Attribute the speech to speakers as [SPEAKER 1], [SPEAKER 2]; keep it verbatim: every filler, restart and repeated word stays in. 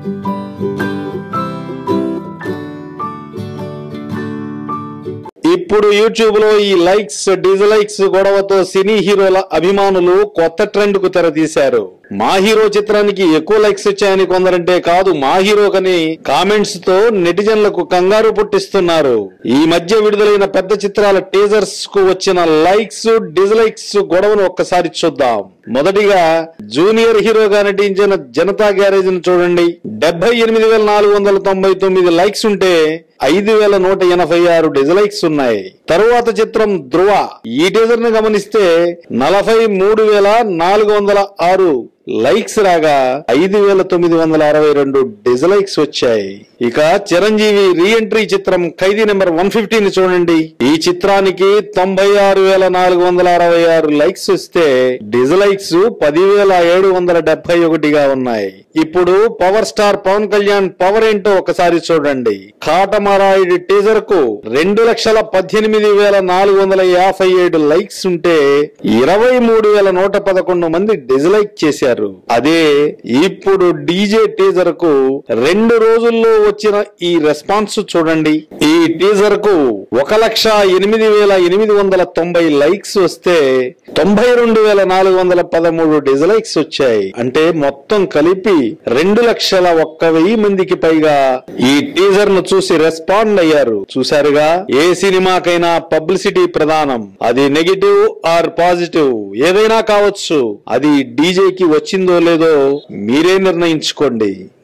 [SPEAKER 1] ఇప్పుడు యూట్యూబ్ లో ఈ లైక్స్ డిస్లైక్స్ గొడవతో సినీ హీరోల అభిమానులు కొత్త ట్రెండ్ కు తెరతీశారు. మా హీరో చిత్రానికి ఎక్కువ లైక్స్ వచ్చాయని కొందరంటే కాదు, మా హీరో కని కామెంట్స్ తో నెటిజన్లకు కంగారు పుట్టిస్తున్నారు. ఈ మధ్య విడుదలైన పెద్ద చిత్రాల టీజర్స్ కు వచ్చిన లైక్స్ డిస్లైక్స్ గొడవను ఒక్కసారి చూద్దాం. మొదటిగా జూనియర్ హీరోగా నటించిన జనతా గ్యారేజ్ ను చూడండి. డెబ్బై ఎనిమిది వేల నాలుగు వందల తొంభై తొమ్మిది లైక్స్ ఉంటే ఐదు వేల నూట ఎనభై ఆరు డిస్లైక్స్ ఉన్నాయి. తరువాత చిత్రం ధృవ, ఈ టీజర్ ను గమనిస్తే నలభై మూడు వేల నాలుగు వందల ఆరు లైక్స్ రాగా ఐదు వేల తొమ్మిది వందల అరవై రెండు డిస్లైక్స్ వచ్చాయి. ఇక చిరంజీవి రీ ఎంట్రీ చిత్రం ఖైదీ నెంబర్ వన్ ఫిఫ్టీ ని చూడండి. ఈ చిత్రానికి తొంభై ఆరు వేల నాలుగు వందల అరవై ఆరు లైక్స్ వస్తే డిస్లైక్స్ పదివేల ఏడు వందల డెబ్బై ఒకటిగా ఉన్నాయి. ఇప్పుడు power star Pawan Kalyan power ఏంటో ఒకసారి చూడండి. కాటమరాయుడి టీజర్ కు రెండు లక్షల పద్దెనిమిది వేల నాలుగు వందల యాభై ఏడు లైక్స్ ఉంటే ఇరవై మూడు వేల నూట పదకొండు మంది డిస్లైక్ చేశారు. అదే ఇప్పుడు డీజే టీజర్ కు రెండు రోజుల్లో వచ్చిన ఈ రెస్పాన్స్ చూడండి. ఈ టీజర్ కు ఒక లక్ష ఎనిమిది వేల ఎనిమిది వందల తొంభై లైక్స్ వస్తే తొంభై రెండు వేల నాలుగు వందల పదమూడు డిస్లైక్స్ వచ్చాయి. అంటే మొత్తం కలిపి రెండు లక్షల ఒక్క వెయ్యి మందికి పైగా ఈ టీజర్ ను చూసి రెస్పాండ్ అయ్యారు. చూశారుగా, ఏ సినిమాకైనా పబ్లిసిటీ ప్రధానం. అది నెగిటివ్ ఆర్ పాజిటివ్ ఏదైనా కావచ్చు. అది డీజేకి వచ్చిందో లేదో మీరే నిర్ణయించుకోండి.